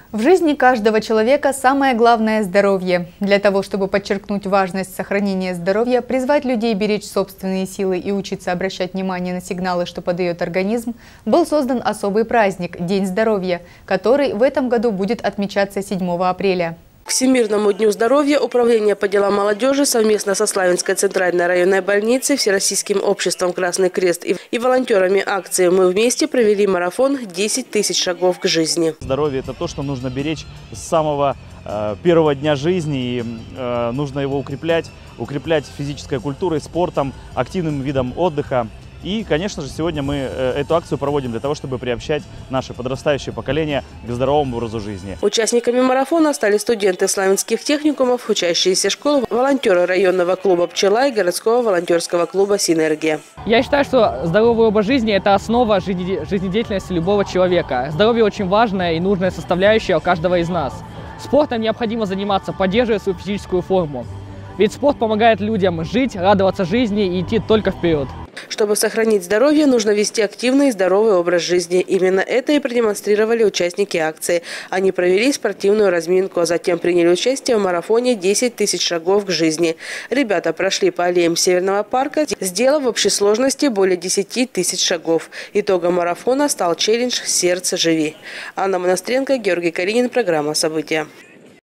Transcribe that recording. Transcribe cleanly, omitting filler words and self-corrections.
В жизни каждого человека самое главное – здоровье. Для того, чтобы подчеркнуть важность сохранения здоровья, призвать людей беречь собственные силы и учиться обращать внимание на сигналы, что подает организм, был создан особый праздник – День здоровья, который в этом году будет отмечаться 7 апреля. К Всемирному дню здоровья Управление по делам молодежи совместно со Славянской центральной районной больницей, Всероссийским обществом «Красный крест» и волонтерами акции «Мы вместе» провели марафон «10 тысяч шагов к жизни». Здоровье – это то, что нужно беречь с самого первого дня жизни, и нужно его укреплять физической культурой, спортом, активным видом отдыха. И, конечно же, сегодня мы эту акцию проводим для того, чтобы приобщать наше подрастающее поколение к здоровому образу жизни. Участниками марафона стали студенты славянских техникумов, учащиеся школ, волонтеры районного клуба «Пчела» и городского волонтерского клуба «Синергия». Я считаю, что здоровый образ жизни – это основа жизнедеятельности любого человека. Здоровье очень важная и нужная составляющая у каждого из нас. Спортом необходимо заниматься, поддерживая свою физическую форму. Ведь спорт помогает людям жить, радоваться жизни и идти только вперед. Чтобы сохранить здоровье, нужно вести активный и здоровый образ жизни. Именно это и продемонстрировали участники акции. Они провели спортивную разминку, а затем приняли участие в марафоне «10 тысяч шагов к жизни». Ребята прошли по аллеям Северного парка, сделав в общей сложности более 10 тысяч шагов. Итогом марафона стал челлендж «Сердце, живи». Анна Монастренко, Георгий Калинин, программа «События».